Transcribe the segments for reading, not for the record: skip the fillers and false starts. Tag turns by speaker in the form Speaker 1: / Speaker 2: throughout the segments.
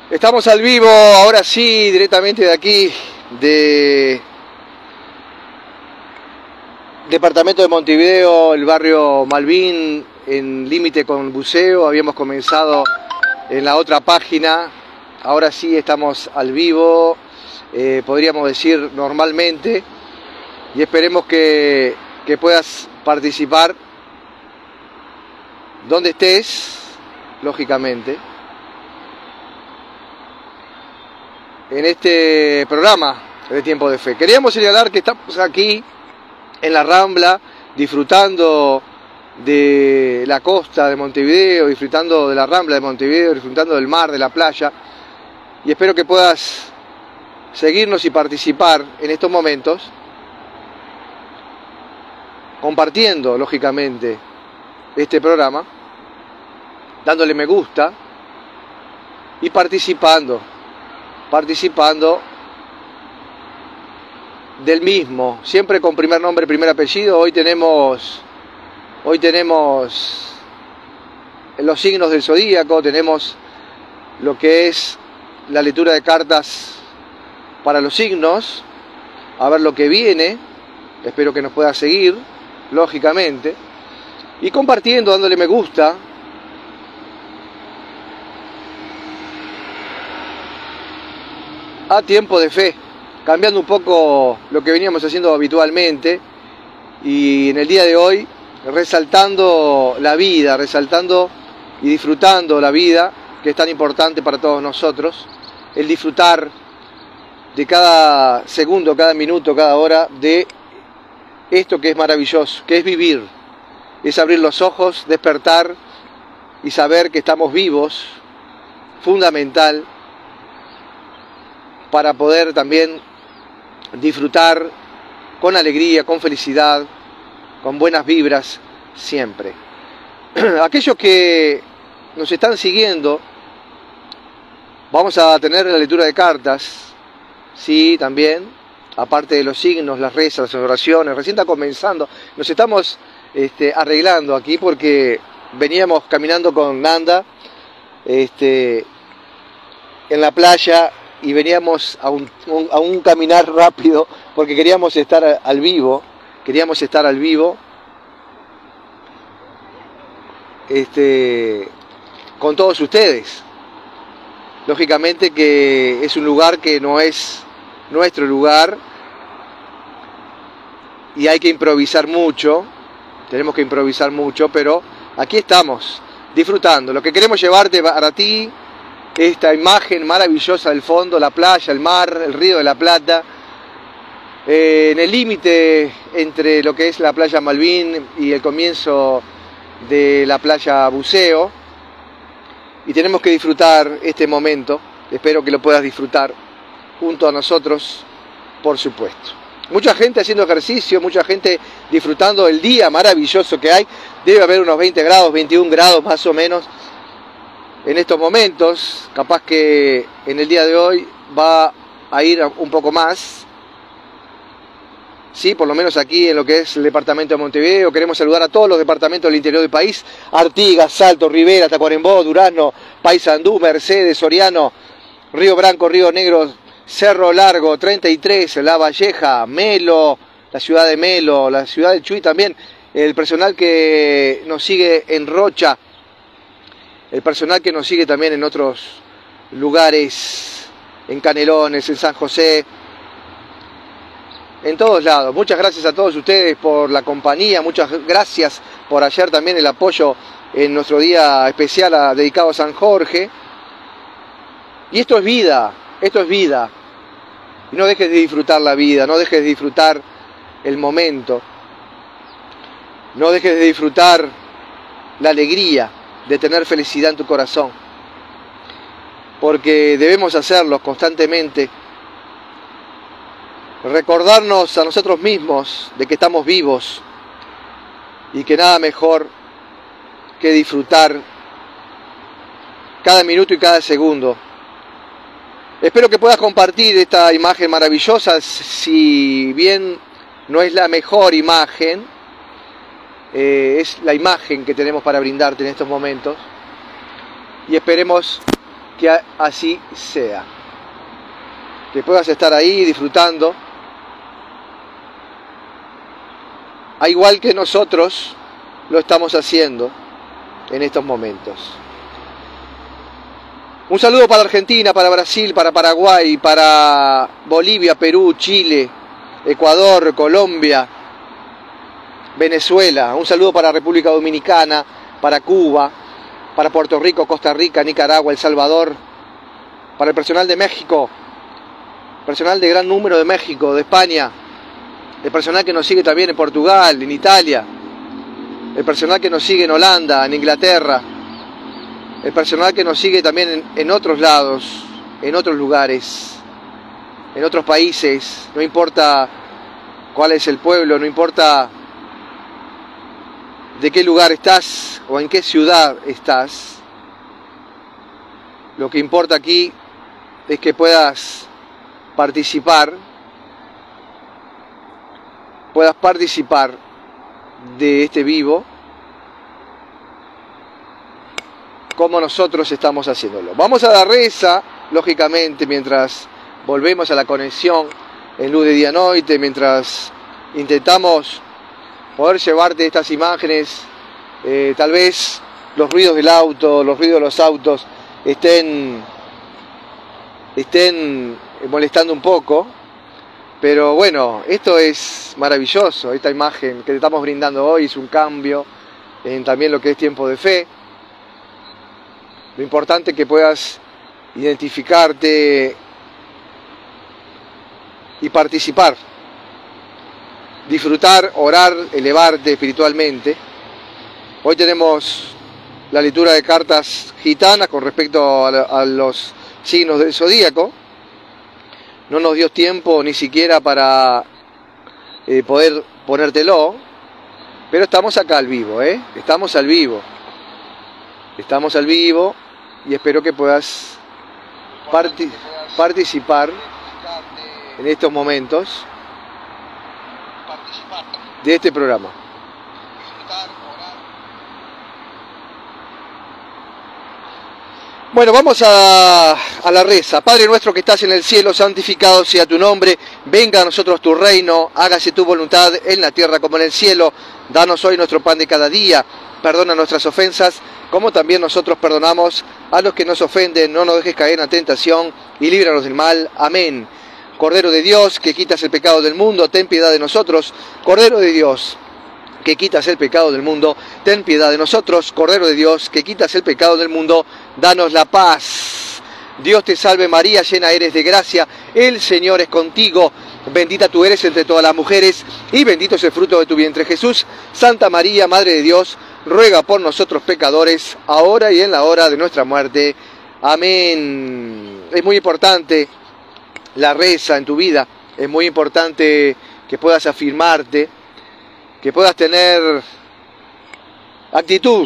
Speaker 1: Estamos al vivo, ahora sí, directamente de aquí, de departamento de Montevideo, el barrio Malvin, en límite con Buceo. Habíamos comenzado en la otra página, ahora sí estamos al vivo, podríamos decir normalmente, y esperemos que puedas participar donde estés, lógicamente, en este programa de Tiempo de Fe. Queríamos señalar que estamos aquí en la Rambla, disfrutando de la costa de Montevideo, disfrutando de la Rambla de Montevideo, disfrutando del mar, de la playa, y espero que puedas seguirnos y participar en estos momentos, compartiendo, lógicamente, este programa, dándole me gusta y participando del mismo, siempre con primer nombre, primer apellido. Hoy tenemos los signos del zodíaco, tenemos lo que es la lectura de cartas para los signos, a ver lo que viene. Espero que nos pueda seguir, lógicamente, y compartiendo, dándole me gusta. A Tiempo de Fe, cambiando un poco lo que veníamos haciendo habitualmente, y en el día de hoy resaltando la vida, resaltando y disfrutando la vida, que es tan importante para todos nosotros, el disfrutar de cada segundo, cada minuto, cada hora de esto que es maravilloso, que es vivir, es abrir los ojos, despertar y saber que estamos vivos, fundamental, para poder también disfrutar con alegría, con felicidad, con buenas vibras siempre. Aquellos que nos están siguiendo, vamos a tener la lectura de cartas, sí, también, aparte de los signos, las rezas, las oraciones. Recién está comenzando, nos estamos arreglando aquí porque veníamos caminando con Nanda en la playa, y veníamos a un caminar rápido porque queríamos estar al vivo, con todos ustedes. Lógicamente que es un lugar que no es nuestro lugar y hay que improvisar mucho, tenemos que improvisar mucho, pero aquí estamos disfrutando. Lo que queremos llevarte para ti, esta imagen maravillosa del fondo, la playa, el mar, el río de la Plata, en el límite entre lo que es la playa Malvin y el comienzo de la playa Buceo, y tenemos que disfrutar este momento. Espero que lo puedas disfrutar junto a nosotros, por supuesto. Mucha gente haciendo ejercicio, mucha gente disfrutando del día maravilloso que hay. Debe haber unos 20 grados, 21 grados más o menos en estos momentos. Capaz que en el día de hoy va a ir un poco más, sí, por lo menos aquí en lo que es el departamento de Montevideo. Queremos saludar a todos los departamentos del interior del país: Artigas, Salto, Rivera, Tacuarembó, Durazno, Paysandú, Mercedes, Soriano, Río Branco, Río Negro, Cerro Largo, 33, La Valleja, Melo, la ciudad de Melo, la ciudad de Chuy también, el personal que nos sigue en Rocha, el personal que nos sigue también en otros lugares, en Canelones, en San José, en todos lados. Muchas gracias a todos ustedes por la compañía, muchas gracias por ayer también el apoyo en nuestro día especial dedicado a San Jorge. Y esto es vida, esto es vida. Y no dejes de disfrutar la vida, no dejes de disfrutar el momento, no dejes de disfrutar la alegría de tener felicidad en tu corazón, porque debemos hacerlo constantemente, recordarnos a nosotros mismos de que estamos vivos y que nada mejor que disfrutar cada minuto y cada segundo. Espero que puedas compartir esta imagen maravillosa, si bien no es la mejor imagen, es la imagen que tenemos para brindarte en estos momentos, y esperemos que así sea. Que puedas estar ahí disfrutando, a igual que nosotros lo estamos haciendo en estos momentos. Un saludo para Argentina, para Brasil, para Paraguay, para Bolivia, Perú, Chile, Ecuador, Colombia, Venezuela. Un saludo para República Dominicana, para Cuba, para Puerto Rico, Costa Rica, Nicaragua, El Salvador, para el personal de México, personal de gran número de México, de España, el personal que nos sigue también en Portugal, en Italia, el personal que nos sigue en Holanda, en Inglaterra, el personal que nos sigue también en otros lados, en otros lugares, en otros países. No importa cuál es el pueblo, no importa de qué lugar estás o en qué ciudad estás. Lo que importa aquí es que puedas participar de este vivo como nosotros estamos haciéndolo. Vamos a dar reza, lógicamente, mientras volvemos a la conexión en luz de día noite, mientras intentamos poder llevarte estas imágenes. Tal vez los ruidos del auto, los ruidos de los autos estén molestando un poco, pero bueno, esto es maravilloso. Esta imagen que te estamos brindando hoy es un cambio en también lo que es tiempo de fe. Lo importante es que puedas identificarte y participar, disfrutar, orar, elevarte espiritualmente. Hoy tenemos la lectura de cartas gitanas con respecto a los signos del zodíaco. No nos dio tiempo ni siquiera para poder ponértelo, pero estamos acá al vivo, estamos al vivo y espero que puedas participar en estos momentos de este programa. Bueno, vamos a la reza. Padre nuestro que estás en el cielo, santificado sea tu nombre. Venga a nosotros tu reino, hágase tu voluntad en la tierra como en el cielo. Danos hoy nuestro pan de cada día. Perdona nuestras ofensas, como también nosotros perdonamos a los que nos ofenden. No nos dejes caer en la tentación y líbranos del mal. Amén. Cordero de Dios, que quitas el pecado del mundo, ten piedad de nosotros. Cordero de Dios, que quitas el pecado del mundo, ten piedad de nosotros. Cordero de Dios, que quitas el pecado del mundo, danos la paz. Dios te salve María, llena eres de gracia, el Señor es contigo. Bendita tú eres entre todas las mujeres, y bendito es el fruto de tu vientre Jesús. Santa María, Madre de Dios, ruega por nosotros pecadores, ahora y en la hora de nuestra muerte. Amén. Es muy importante la reza en tu vida, es muy importante que puedas afirmarte, que puedas tener actitud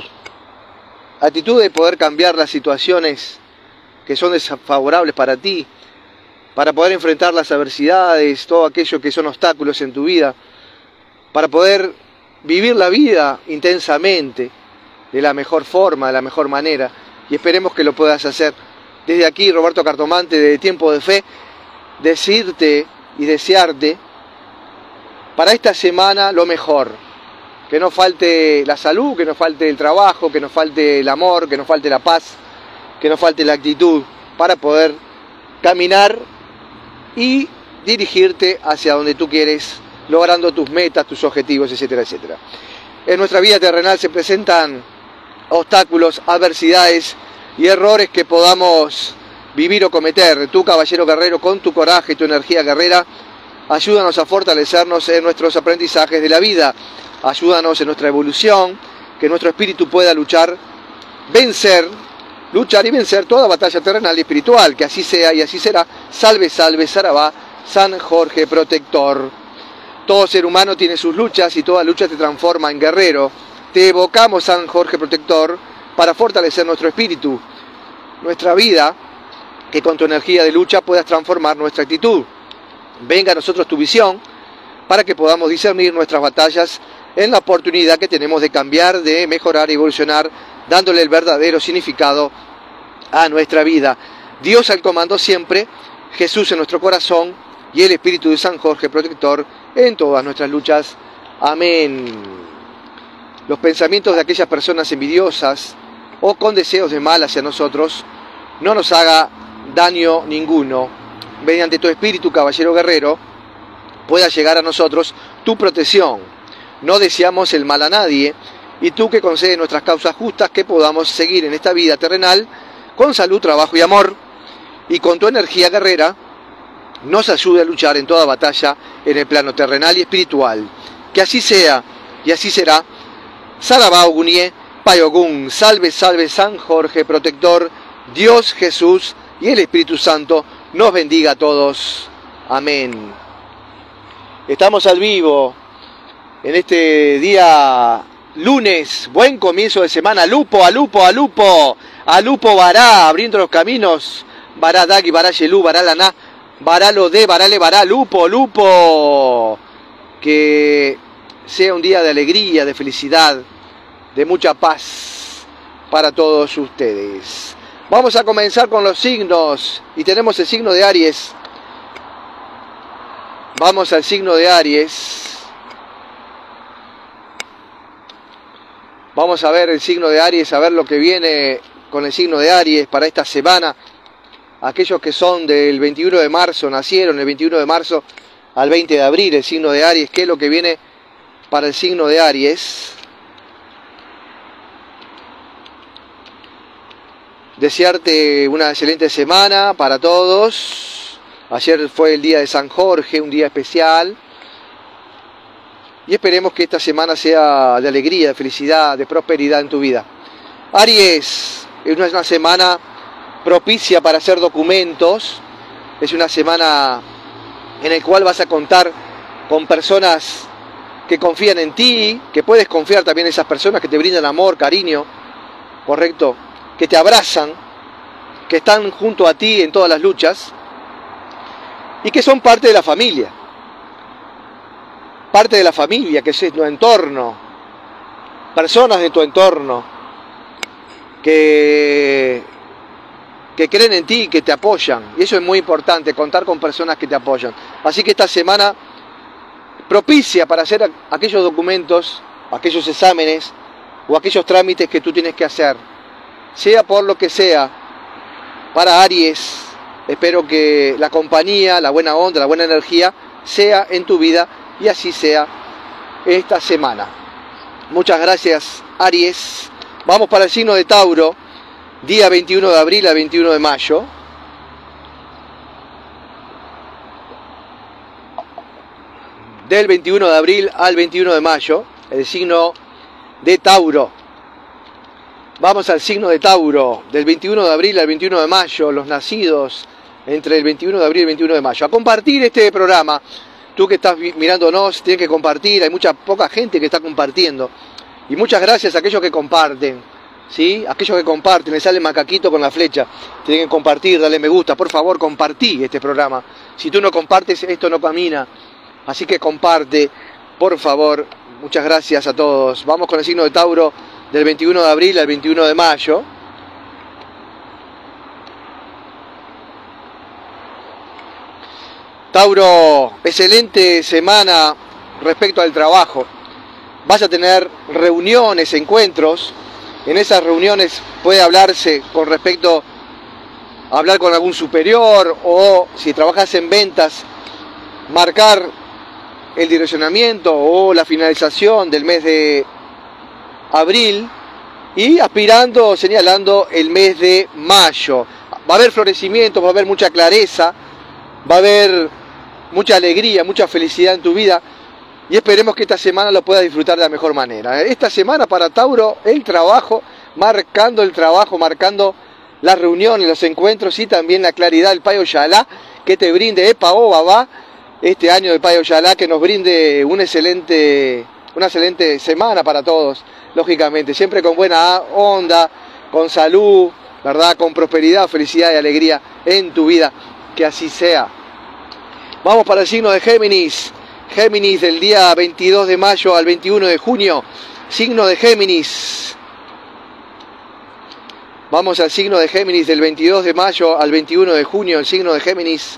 Speaker 1: de poder cambiar las situaciones que son desfavorables para ti, para poder enfrentar las adversidades, todo aquello que son obstáculos en tu vida, para poder vivir la vida intensamente, de la mejor forma, de la mejor manera, y esperemos que lo puedas hacer. Desde aquí, Roberto Cartomante, de Tiempo de Fe, decirte y desearte para esta semana lo mejor, que no falte la salud, que no falte el trabajo, que no falte el amor, que no falte la paz, que no falte la actitud, para poder caminar y dirigirte hacia donde tú quieres, logrando tus metas, tus objetivos, etcétera, etcétera. En nuestra vida terrenal se presentan obstáculos, adversidades y errores que podamos vivir o cometer. Tú, caballero guerrero, con tu coraje y tu energía guerrera, ayúdanos a fortalecernos en nuestros aprendizajes de la vida. Ayúdanos en nuestra evolución, que nuestro espíritu pueda luchar y vencer toda batalla terrenal y espiritual. Que así sea y así será. Salve, salve, Sarabá, San Jorge Protector. Todo ser humano tiene sus luchas y toda lucha te transforma en guerrero. Te evocamos, San Jorge Protector, para fortalecer nuestro espíritu, nuestra vida, que con tu energía de lucha puedas transformar nuestra actitud. Venga a nosotros tu visión para que podamos discernir nuestras batallas en la oportunidad que tenemos de cambiar, de mejorar y evolucionar, dándole el verdadero significado a nuestra vida. Dios al comando siempre, Jesús en nuestro corazón y el Espíritu de San Jorge protector en todas nuestras luchas. Amén. Los pensamientos de aquellas personas envidiosas o con deseos de mal hacia nosotros no nos haga daño ninguno. Mediante tu espíritu, caballero guerrero, pueda llegar a nosotros tu protección. No deseamos el mal a nadie, y tú que concedes nuestras causas justas, que podamos seguir en esta vida terrenal con salud, trabajo y amor, y con tu energía guerrera nos ayude a luchar en toda batalla en el plano terrenal y espiritual. Que así sea y así será. Sarabao Gunie, Payogun, salve, salve San Jorge protector, Dios, Jesús y el Espíritu Santo nos bendiga a todos. Amén. Estamos al vivo en este día lunes, buen comienzo de semana. Lupo, alupo, alupo, alupo vará, abriendo los caminos. Vará dagi, vará yelú, vará laná, vará lo de, vará le, vará, lupo, lupo. Que sea un día de alegría, de felicidad, de mucha paz para todos ustedes. Vamos a comenzar con los signos y tenemos el signo de Aries. Vamos al signo de Aries. Vamos a ver el signo de Aries, a ver lo que viene con el signo de Aries para esta semana. Aquellos que son del 21 de marzo, nacieron el 21 de marzo al 20 de abril, el signo de Aries, ¿qué es lo que viene para el signo de Aries? Desearte una excelente semana para todos. Ayer fue el día de San Jorge, un día especial. Y esperemos que esta semana sea de alegría, de felicidad, de prosperidad en tu vida. Aries, es una semana propicia para hacer documentos. Es una semana en la cual vas a contar con personas que confían en ti, que puedes confiar también en esas personas que te brindan amor, cariño, ¿correcto? Que te abrazan, que están junto a ti en todas las luchas y que son parte de la familia. Parte de la familia, que es tu entorno, personas de tu entorno que creen en ti, que te apoyan. Y eso es muy importante, contar con personas que te apoyan. Así que esta semana propicia para hacer aquellos documentos, aquellos exámenes o aquellos trámites que tú tienes que hacer. Sea por lo que sea, para Aries, espero que la compañía, la buena onda, la buena energía sea en tu vida y así sea esta semana. Muchas gracias, Aries. Vamos para el signo de Tauro, día 21 de abril al 21 de mayo. Del 21 de abril al 21 de mayo, el signo de Tauro. Vamos al signo de Tauro, del 21 de abril al 21 de mayo, los nacidos entre el 21 de abril y el 21 de mayo. A compartir este programa. Tú que estás mirándonos, tienes que compartir. Hay poca gente que está compartiendo. Y muchas gracias a aquellos que comparten. ¿Sí? Aquellos que comparten, le sale macaquito con la flecha. Tienen que compartir, darle me gusta. Por favor, compartí este programa. Si tú no compartes, esto no camina. Así que comparte, por favor. Muchas gracias a todos. Vamos con el signo de Tauro del 21 de abril al 21 de mayo. Tauro, excelente semana respecto al trabajo. Vas a tener reuniones, encuentros. En esas reuniones puede hablarse con respecto a hablar con algún superior o si trabajas en ventas, marcar el direccionamiento o la finalización del mes de abril y aspirando, señalando el mes de mayo. Va a haber florecimiento, va a haber mucha clareza, va a haber mucha alegría, mucha felicidad en tu vida y esperemos que esta semana lo puedas disfrutar de la mejor manera. Esta semana para Tauro, el trabajo, marcando las reuniones, los encuentros y también la claridad del Payo Yalá que te brinde Epa o Babá este año del Payo Yalá, que nos brinde una excelente semana para todos, lógicamente, siempre con buena onda, con salud, ¿verdad? Con prosperidad, felicidad y alegría en tu vida, que así sea. Vamos para el signo de Géminis. Géminis del día 22 de mayo al 21 de junio. Signo de Géminis. Vamos al signo de Géminis del 22 de mayo al 21 de junio, el signo de Géminis.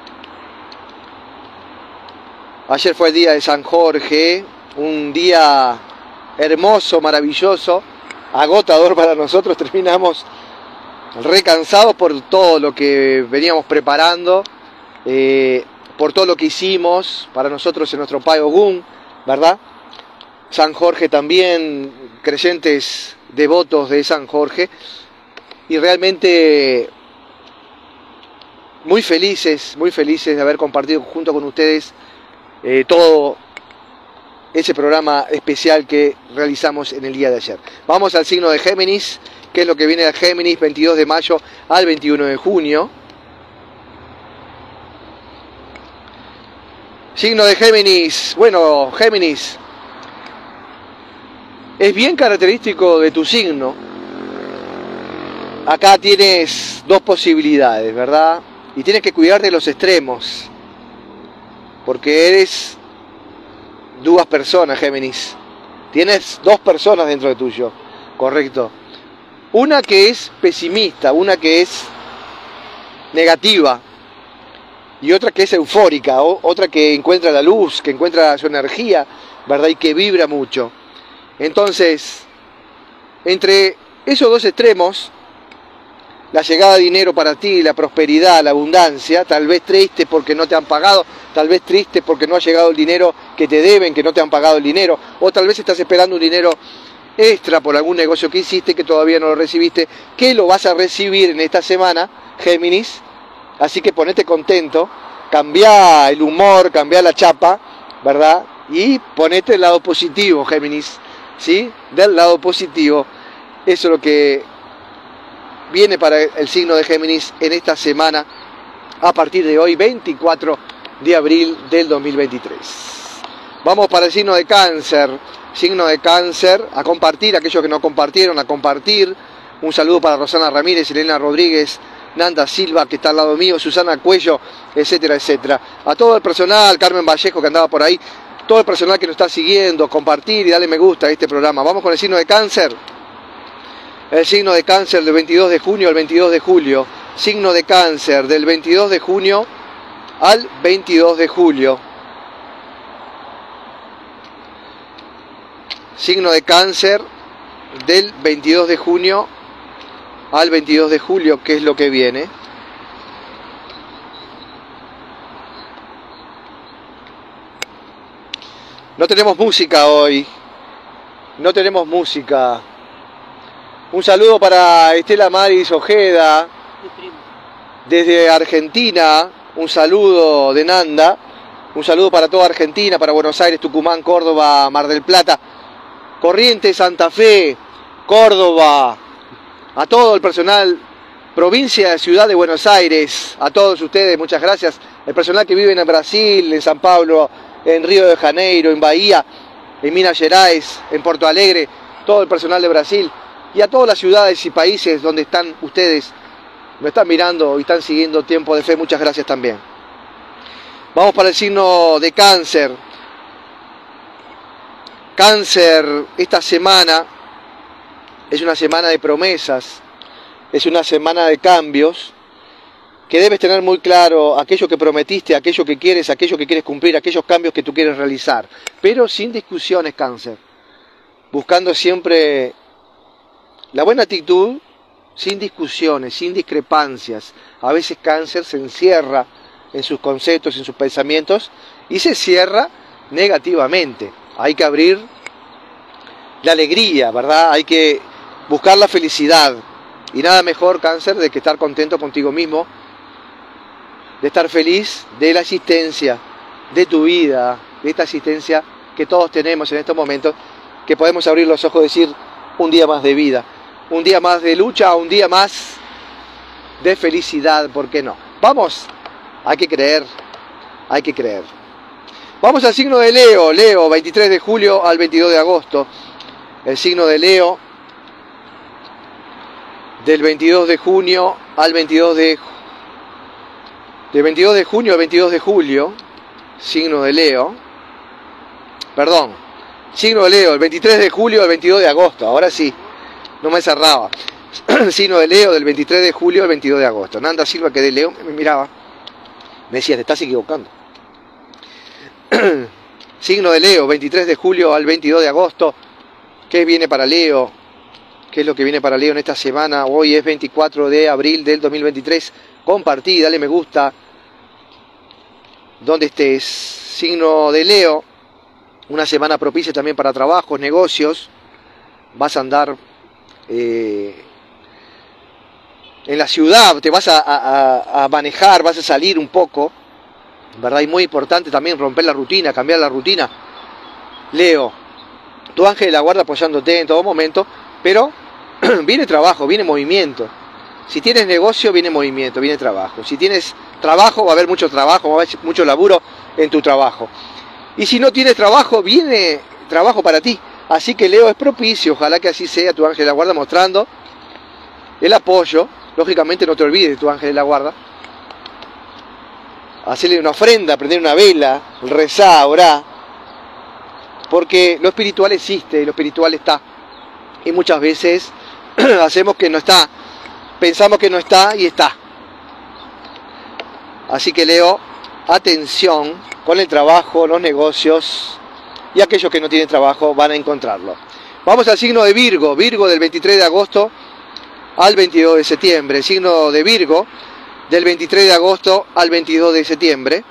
Speaker 1: Ayer fue el día de San Jorge, un día hermoso, maravilloso, agotador para nosotros. Terminamos recansados por todo lo que veníamos preparando, por todo lo que hicimos para nosotros en nuestro Pai Ogún, ¿verdad? San Jorge también, creyentes devotos de San Jorge, y realmente muy felices de haber compartido junto con ustedes todo ese programa especial que realizamos en el día de ayer. Vamos al signo de Géminis, que es lo que viene de Géminis, 22 de mayo al 21 de junio. Signo de Géminis. Bueno, Géminis, es bien característico de tu signo. Acá tienes dos posibilidades, ¿verdad? Y tienes que cuidar de los extremos, porque eres dos personas, Géminis. Tienes dos personas dentro de tuyo, correcto. Una que es pesimista, una que es negativa, y otra que es eufórica, otra que encuentra la luz, que encuentra su energía, ¿verdad? Y que vibra mucho. Entonces, entre esos dos extremos, la llegada de dinero para ti, la prosperidad, la abundancia, tal vez triste porque no te han pagado, tal vez triste porque no ha llegado el dinero que te deben, que no te han pagado el dinero, o tal vez estás esperando un dinero extra por algún negocio que hiciste que todavía no lo recibiste, que lo vas a recibir en esta semana, Géminis. Así que ponete contento, cambia el humor, cambia la chapa, ¿verdad? Y ponete del lado positivo, Géminis, ¿sí? Del lado positivo. Eso es lo que viene para el signo de Géminis en esta semana, a partir de hoy, 24 de abril del 2023. Vamos para el signo de Cáncer. Signo de Cáncer, a compartir, aquellos que no compartieron, a compartir. Un saludo para Rosana Ramírez, Elena Rodríguez, Nanda Silva, que está al lado mío, Susana Cuello, etcétera, etcétera. A todo el personal, Carmen Vallejo, que andaba por ahí, todo el personal que nos está siguiendo, compartir y darle me gusta a este programa. Vamos con el signo de Cáncer. El signo de Cáncer del 22 de junio al 22 de julio. Signo de Cáncer del 22 de junio al 22 de julio. Signo de Cáncer del 22 de junio al 22 de julio, que es lo que viene. No tenemos música hoy. No tenemos música. Un saludo para Estela Maris Ojeda, desde Argentina. Un saludo de Nanda. Un saludo para toda Argentina, para Buenos Aires, Tucumán, Córdoba, Mar del Plata, Corrientes, Santa Fe, Córdoba, a todo el personal, provincia, ciudad de Buenos Aires, a todos ustedes, muchas gracias. El personal que vive en Brasil, en San Pablo, en Río de Janeiro, en Bahía, en Minas Gerais, en Porto Alegre, todo el personal de Brasil, y a todas las ciudades y países donde están ustedes, me están mirando y están siguiendo Tiempo de Fe, muchas gracias también. Vamos para el signo de Cáncer. Cáncer, esta semana es una semana de promesas, es una semana de cambios, que debes tener muy claro aquello que prometiste, aquello que quieres cumplir, aquellos cambios que tú quieres realizar, pero sin discusiones, Cáncer, buscando siempre la buena actitud, sin discusiones, sin discrepancias. A veces Cáncer se encierra en sus conceptos, en sus pensamientos, y se cierra negativamente. Hay que abrir la alegría, ¿verdad? Hay que buscar la felicidad. Y nada mejor, Cáncer, de que estar contento contigo mismo, de estar feliz de la existencia, de tu vida, de esta existencia que todos tenemos en estos momentos, que podemos abrir los ojos y decir, un día más de vida, un día más de lucha, un día más de felicidad, ¿por qué no? Vamos, hay que creer, hay que creer. Vamos al signo de Leo. Leo, 23 de julio al 22 de agosto. El signo de Leo, del 22 de junio al 22 de... Del 22 de junio al 22 de julio, signo de Leo. Perdón, signo de Leo, el 23 de julio al 22 de agosto. Ahora sí, no me cerraba. Signo de Leo del 23 de julio al 22 de agosto. Nanda Silva, que de Leo, me miraba, me decía, te estás equivocando. Signo de Leo, 23 de julio al 22 de agosto. ¿Qué viene para Leo? ¿Qué es lo que viene para Leo en esta semana? Hoy es 24 de abril del 2023. Compartí, dale me gusta. Donde estés. Signo de Leo. Una semana propicia también para trabajos, negocios. Vas a andar en la ciudad, te vas a manejar, vas a salir un poco, ¿verdad? Y muy importante también romper la rutina, cambiar la rutina. Leo, tu ángel de la guarda apoyándote en todo momento, pero viene trabajo, viene movimiento. Si tienes negocio, viene movimiento, viene trabajo. Si tienes trabajo, va a haber mucho trabajo, va a haber mucho laburo en tu trabajo. Y si no tienes trabajo, viene trabajo para ti. Así que Leo, es propicio, ojalá que así sea, tu ángel de la guarda mostrando el apoyo. Lógicamente no te olvides de tu ángel de la guarda. Hacerle una ofrenda, prender una vela, rezar, orar. Porque lo espiritual existe, lo espiritual está. Y muchas veces hacemos que no está, pensamos que no está y está. Así que Leo, atención con el trabajo, los negocios, y aquellos que no tienen trabajo van a encontrarlo. Vamos al signo de Virgo, Virgo del 23 de agosto al 22 de septiembre, signo de Virgo del 23 de agosto al 22 de septiembre.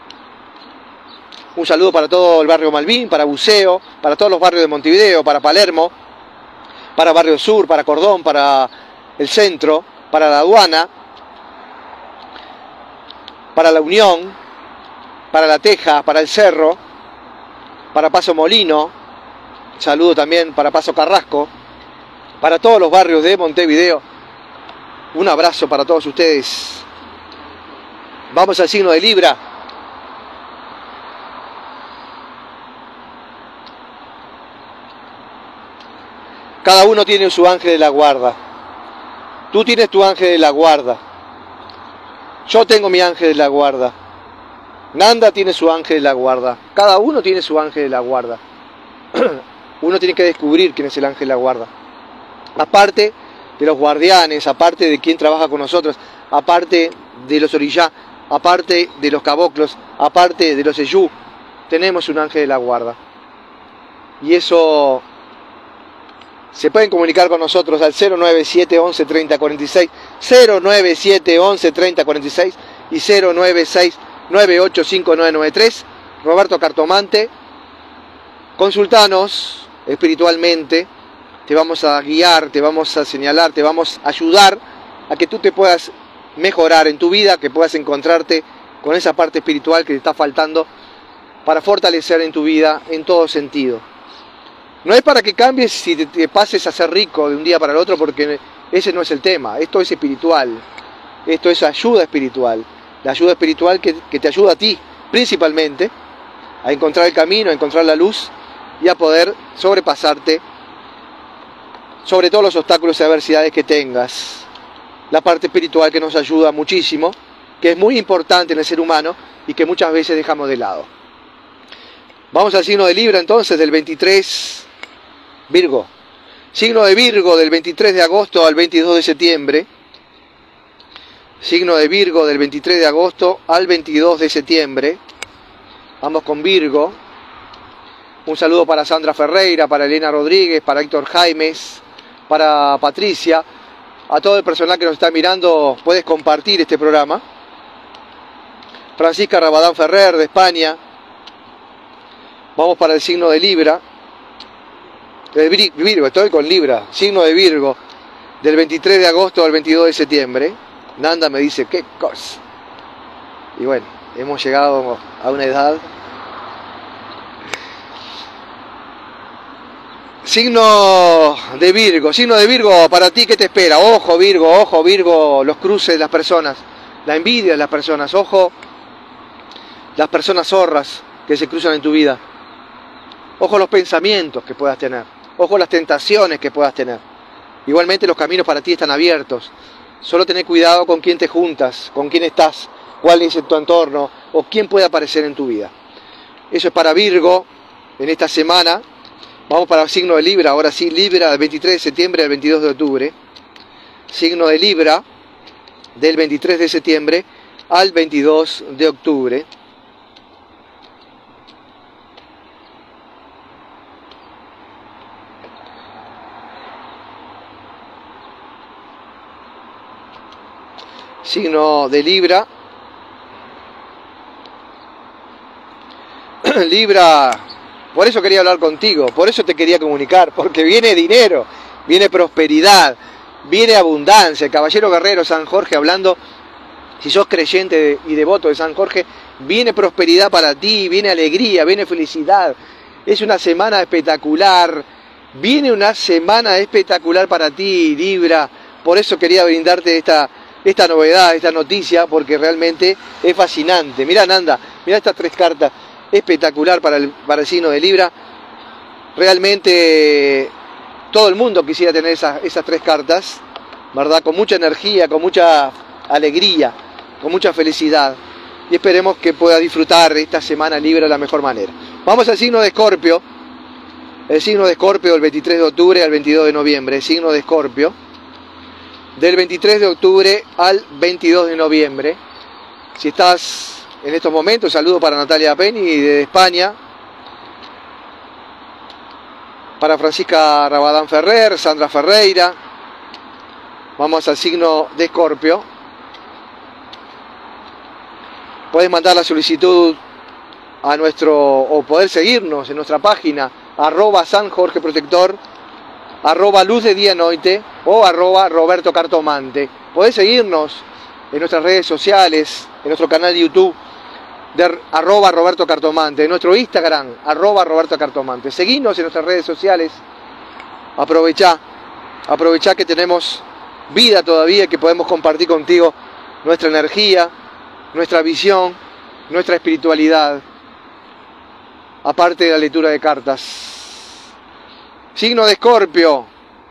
Speaker 1: Un saludo para todo el barrio Malvin, para Buceo, para todos los barrios de Montevideo, para Palermo, para Barrio Sur, para Cordón, para el centro, para la aduana, para la Unión, para La Teja, para el Cerro, para Paso Molino, saludo también para Paso Carrasco, para todos los barrios de Montevideo. Un abrazo para todos ustedes. Vamos al signo de Libra. Cada uno tiene su ángel de la guarda. Tú tienes tu ángel de la guarda. Yo tengo mi ángel de la guarda. Nanda tiene su ángel de la guarda. Cada uno tiene su ángel de la guarda. Uno tiene que descubrir quién es el ángel de la guarda. Aparte de los guardianes, aparte de quien trabaja con nosotros, aparte de los orillá, aparte de los caboclos, aparte de los eyú, tenemos un ángel de la guarda. Y eso se pueden comunicar con nosotros al 097 11 30 46, 097 11 30 46 y 096 985993. Roberto Cartomante, consultanos espiritualmente, te vamos a guiar, te vamos a señalar, te vamos a ayudar a que tú te puedas mejorar en tu vida, que puedas encontrarte con esa parte espiritual que te está faltando para fortalecer en tu vida en todo sentido. No es para que cambies y te pases a ser rico de un día para el otro, porque ese no es el tema. Esto es espiritual, esto es ayuda espiritual. La ayuda espiritual que te ayuda a ti, principalmente, a encontrar el camino, a encontrar la luz y a poder sobrepasarte sobre todos los obstáculos y adversidades que tengas. La parte espiritual que nos ayuda muchísimo, que es muy importante en el ser humano y que muchas veces dejamos de lado. Vamos al signo de Libra entonces, del 23, Virgo. Signo de Virgo del 23 de agosto al 22 de septiembre. Signo de Virgo del 23 de agosto al 22 de septiembre. Vamos con Virgo. Un saludo para Sandra Ferreira, para Elena Rodríguez, para Héctor Jaimes, para Patricia. A todo el personal que nos está mirando, puedes compartir este programa. Francisca Rabadán Ferrer de España. Vamos para el signo de Libra. Virgo, estoy con Libra. Signo de Virgo del 23 de agosto al 22 de septiembre. Nanda me dice, qué cosa. Y bueno, hemos llegado a una edad. Signo de Virgo, para ti, ¿qué te espera? Ojo Virgo, los cruces de las personas, la envidia de las personas, ojo, las personas zorras que se cruzan en tu vida, ojo los pensamientos que puedas tener, ojo las tentaciones que puedas tener. Igualmente los caminos para ti están abiertos, solo tener cuidado con quién te juntas, con quién estás, cuál es tu entorno o quién puede aparecer en tu vida. Eso es para Virgo en esta semana. Vamos para el signo de Libra, ahora sí, Libra del 23 de septiembre al 22 de octubre. signo de Libra, del 23 de septiembre al 22 de octubre. Signo de Libra. Libra, por eso quería hablar contigo, por eso te quería comunicar, porque viene dinero, viene prosperidad, viene abundancia. El caballero guerrero San Jorge hablando, si sos creyente y devoto de San Jorge, viene prosperidad para ti, viene alegría, viene felicidad. Es una semana espectacular, viene una semana espectacular para ti, Libra. Por eso quería brindarte esta novedad, esta noticia, porque realmente es fascinante. Mirá, Nanda, mirá estas 3 cartas, espectacular para el signo de Libra. Realmente todo el mundo quisiera tener esas 3 cartas, ¿verdad? Con mucha energía, con mucha alegría, con mucha felicidad. Y esperemos que pueda disfrutar esta semana Libra de la mejor manera. Vamos al signo de Escorpio. El signo de Escorpio del 23 de octubre al 22 de noviembre. El signo de Escorpio del 23 de octubre al 22 de noviembre. Si estás en estos momentos, saludo para Natalia Penny de España, para Francisca Rabadán Ferrer, Sandra Ferreira. Vamos al signo de Escorpio. Puedes mandar la solicitud a o poder seguirnos en nuestra página, @SanJorgeProtector, @LuzDeDiaNoite o @RobertoCartomante. Podés seguirnos en nuestras redes sociales, en nuestro canal de YouTube, de @RobertoCartomante, en nuestro Instagram, @RobertoCartomante. Seguinos en nuestras redes sociales. Aprovechá que tenemos vida todavía, que podemos compartir contigo nuestra energía, nuestra visión, nuestra espiritualidad, aparte de la lectura de cartas. Signo de Escorpio.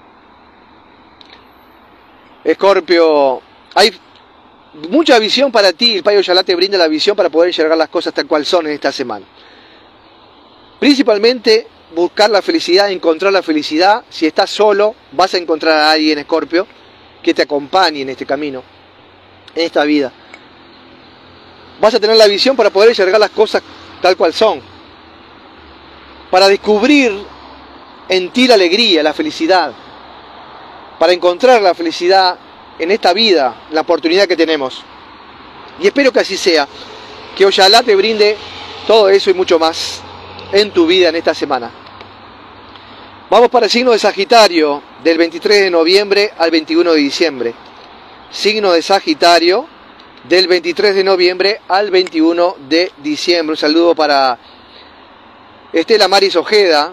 Speaker 1: Escorpio, hay mucha visión para ti. El Payo Yalá te brinda la visión para poder enxergar las cosas tal cual son en esta semana. Principalmente buscar la felicidad, encontrar la felicidad. Si estás solo, vas a encontrar a alguien, Escorpio, que te acompañe en este camino, en esta vida. Vas a tener la visión para poder enxergar las cosas tal cual son, para descubrir en ti la alegría, la felicidad, para encontrar la felicidad en esta vida, la oportunidad que tenemos. Y espero que así sea, que Oyalá te brinde todo eso y mucho más en tu vida en esta semana. Vamos para el signo de Sagitario, del 23 de noviembre al 21 de diciembre. Signo de Sagitario, del 23 de noviembre al 21 de diciembre. Un saludo para Estela Maris Ojeda.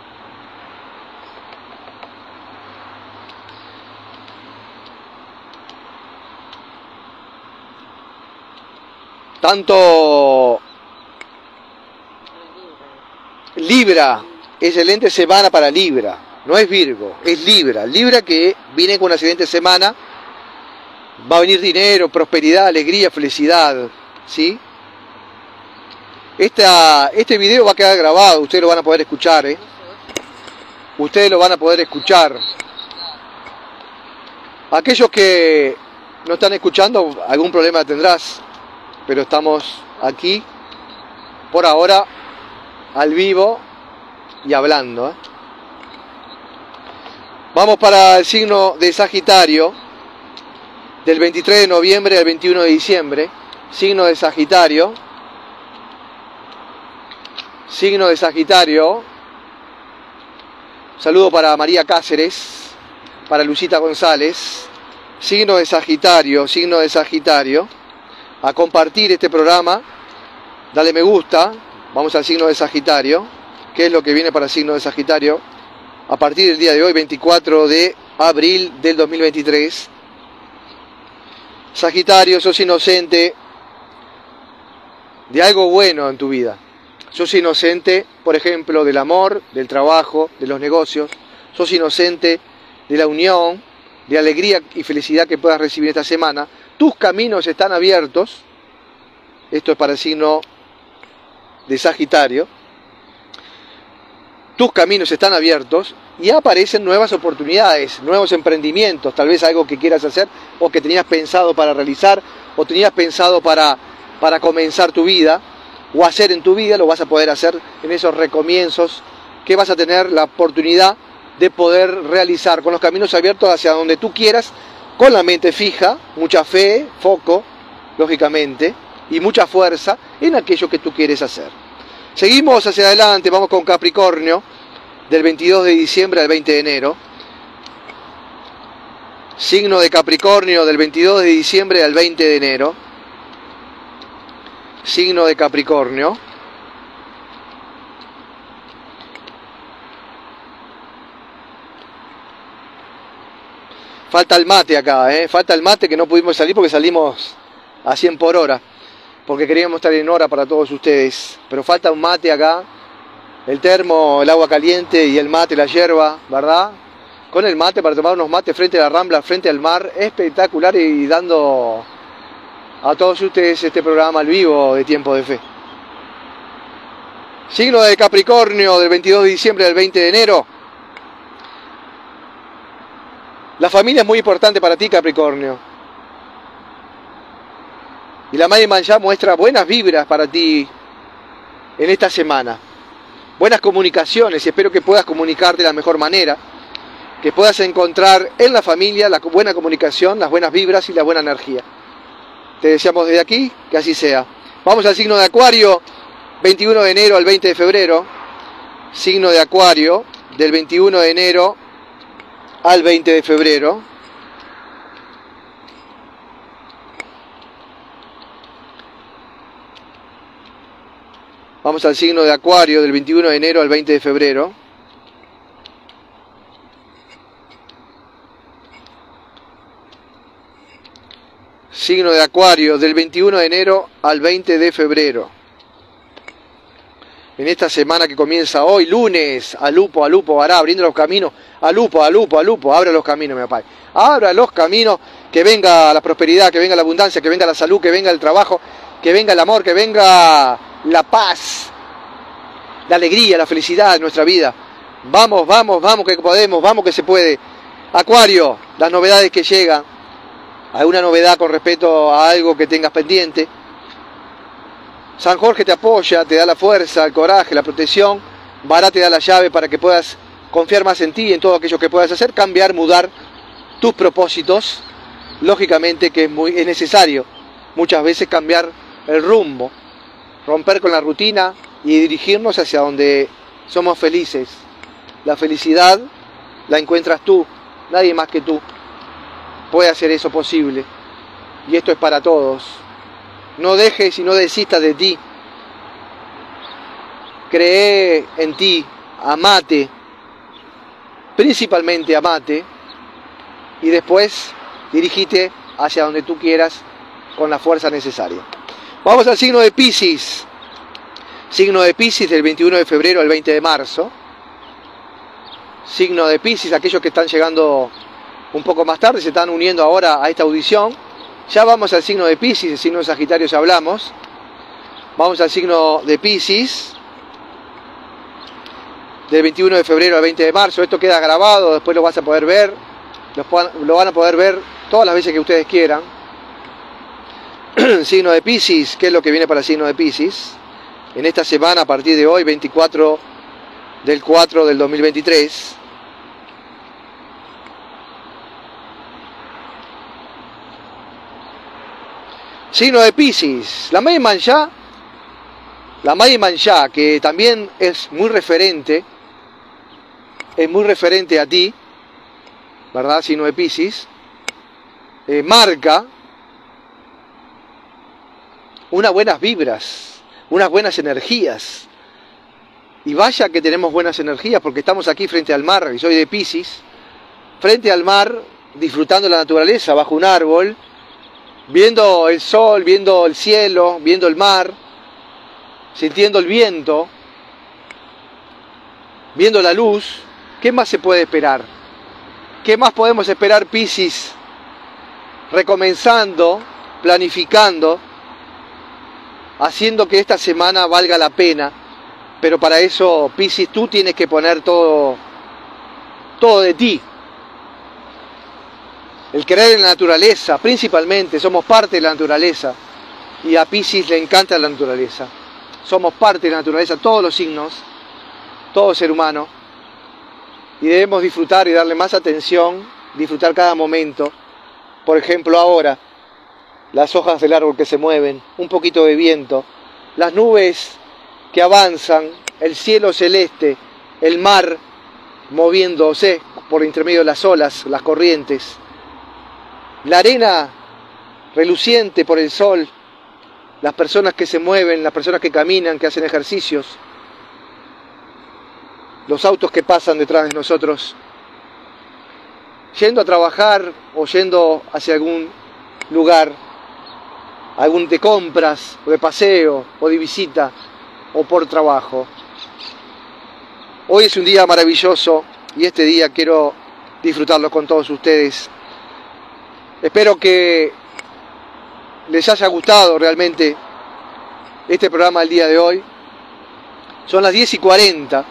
Speaker 1: Tanto Libra, excelente semana para Libra, no es Virgo, es Libra. Libra que viene con una excelente semana, va a venir dinero, prosperidad, alegría, felicidad, ¿sí? Este video va a quedar grabado, ustedes lo van a poder escuchar, ¿eh? Ustedes lo van a poder escuchar. Aquellos que no están escuchando, algún problema tendrás, pero estamos aquí, por ahora, al vivo y hablando, ¿eh? Vamos para el signo de Sagitario, del 23 de noviembre al 21 de diciembre. Signo de Sagitario. Signo de Sagitario. Saludo para María Cáceres, para Lucita González. Signo de Sagitario, signo de Sagitario. A compartir este programa, dale me gusta. Vamos al signo de Sagitario. ¿Qué es lo que viene para el signo de Sagitario? A partir del día de hoy, 24 de abril del 2023. Sagitario, sos inocente de algo bueno en tu vida. Sos inocente, por ejemplo, del amor, del trabajo, de los negocios. Sos inocente de la unión, de alegría y felicidad que puedas recibir esta semana. Tus caminos están abiertos. Esto es para el signo de Sagitario. Tus caminos están abiertos y aparecen nuevas oportunidades, nuevos emprendimientos, tal vez algo que quieras hacer o que tenías pensado para realizar o tenías pensado para comenzar tu vida o hacer en tu vida, lo vas a poder hacer en esos recomienzos que vas a tener la oportunidad de poder realizar con los caminos abiertos hacia donde tú quieras, con la mente fija, mucha fe, foco, lógicamente, y mucha fuerza en aquello que tú quieres hacer. Seguimos hacia adelante, vamos con Capricornio, del 22 de diciembre al 20 de enero. Signo de Capricornio del 22 de diciembre al 20 de enero. Signo de Capricornio. Falta el mate acá, falta el mate, que no pudimos salir porque salimos a 100 por hora. Porque queríamos estar en hora para todos ustedes. Pero falta un mate acá. El termo, el agua caliente y el mate, la yerba, ¿verdad? Con el mate para tomar unos mates frente a la Rambla, frente al mar. Espectacular, y dando a todos ustedes este programa al vivo de Tiempo de Fe. Signo de Capricornio del 22 de diciembre al 20 de enero. La familia es muy importante para ti, Capricornio. Y la Madre Manjá muestra buenas vibras para ti en esta semana. Buenas comunicaciones, y espero que puedas comunicarte de la mejor manera. Que puedas encontrar en la familia la buena comunicación, las buenas vibras y la buena energía. Te deseamos desde aquí que así sea. Vamos al signo de Acuario, 21 de enero al 20 de febrero. Signo de Acuario, del 21 de enero al 20 de febrero. Vamos al signo de Acuario, del 21 de enero al 20 de febrero. Signo de Acuario, del 21 de enero al 20 de febrero. En esta semana que comienza hoy, lunes, alupo, hará, abriendo los caminos, alupo, abra los caminos, mi papá. Abra los caminos, que venga la prosperidad, que venga la abundancia, que venga la salud, que venga el trabajo, que venga el amor, que venga la paz, la alegría, la felicidad de nuestra vida. Vamos, que podemos, vamos que se puede. Acuario, las novedades que llegan. ¿Alguna novedad con respecto a algo que tengas pendiente? San Jorge te apoya, te da la fuerza, el coraje, la protección. Vará te da la llave para que puedas confiar más en ti y en todo aquello que puedas hacer, cambiar, mudar tus propósitos. Lógicamente que es necesario muchas veces cambiar el rumbo, romper con la rutina y dirigirnos hacia donde somos felices. La felicidad la encuentras tú, nadie más que tú puede hacer eso posible. Y esto es para todos. No dejes y no desistas de ti. Cree en ti, amate, principalmente amate, y después dirigite hacia donde tú quieras con la fuerza necesaria. Vamos al signo de Piscis. Signo de Piscis del 21 de febrero al 20 de marzo. Signo de Piscis, aquellos que están llegando un poco más tarde, se están uniendo ahora a esta audición. Ya vamos al signo de Piscis, el signo de Sagitario ya hablamos. Vamos al signo de Piscis, del 21 de febrero al 20 de marzo. Esto queda grabado, después lo vas a poder ver. Lo van a poder ver todas las veces que ustedes quieran. Signo de Piscis, ¿qué es lo que viene para el signo de Piscis? En esta semana, a partir de hoy, 24 del 4 del 2023. Signo de Piscis, la Madre Manjá, que también es muy referente a ti, ¿verdad? Signo de Piscis, marca unas buenas vibras, unas buenas energías. Y vaya que tenemos buenas energías porque estamos aquí frente al mar, y soy de Piscis, frente al mar, disfrutando la naturaleza, bajo un árbol, viendo el sol, viendo el cielo, viendo el mar, sintiendo el viento, viendo la luz. ¿Qué más se puede esperar? ¿Qué más podemos esperar, Piscis? Recomenzando, planificando, haciendo que esta semana valga la pena. Pero para eso, Piscis, tú tienes que poner todo todo de ti. El creer en la naturaleza, principalmente, somos parte de la naturaleza. Y a Piscis le encanta la naturaleza. Somos parte de la naturaleza, todos los signos, todo ser humano. Y debemos disfrutar y darle más atención, disfrutar cada momento. Por ejemplo, ahora, las hojas del árbol que se mueven, un poquito de viento, las nubes que avanzan, el cielo celeste, el mar moviéndose por intermedio de las olas, las corrientes, la arena reluciente por el sol, las personas que se mueven, las personas que caminan, que hacen ejercicios, los autos que pasan detrás de nosotros, yendo a trabajar o yendo hacia algún lugar, algún de compras, o de paseo, o de visita, o por trabajo. Hoy es un día maravilloso y este día quiero disfrutarlo con todos ustedes. Espero que les haya gustado realmente este programa del día de hoy. Son las 10:40.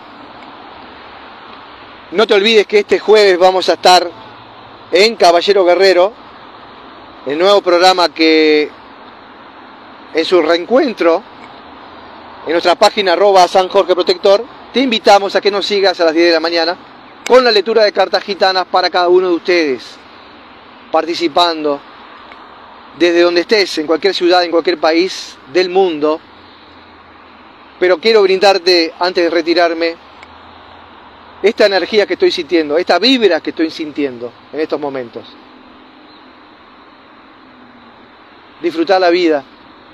Speaker 1: No te olvides que este jueves vamos a estar en Caballero Guerrero, el nuevo programa que en su reencuentro en nuestra página @sanjorgeprotector te invitamos a que nos sigas a las 10 de la mañana con la lectura de cartas gitanas para cada uno de ustedes, participando desde donde estés, en cualquier ciudad, en cualquier país del mundo. Pero quiero brindarte, antes de retirarme, esta energía que estoy sintiendo, esta vibra que estoy sintiendo en estos momentos. Disfrutar la vida.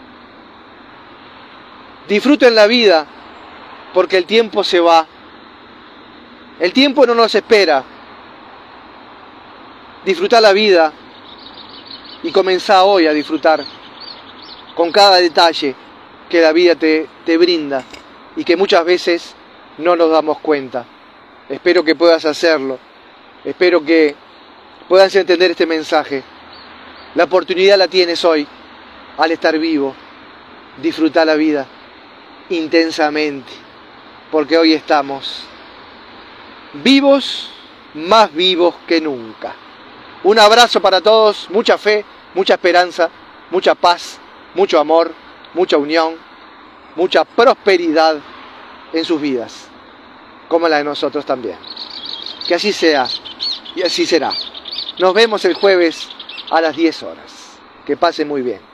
Speaker 1: Disfruten la vida, porque el tiempo se va. El tiempo no nos espera. Disfrutar la vida y comenzá hoy a disfrutar con cada detalle que la vida te brinda y que muchas veces no nos damos cuenta. Espero que puedas hacerlo. Espero que puedas entender este mensaje. La oportunidad la tienes hoy al estar vivo. Disfrutar la vida intensamente, porque hoy estamos vivos, más vivos que nunca. Un abrazo para todos, mucha fe, mucha esperanza, mucha paz, mucho amor, mucha unión, mucha prosperidad en sus vidas, como la de nosotros también. Que así sea y así será. Nos vemos el jueves a las 10 horas. Que pasen muy bien.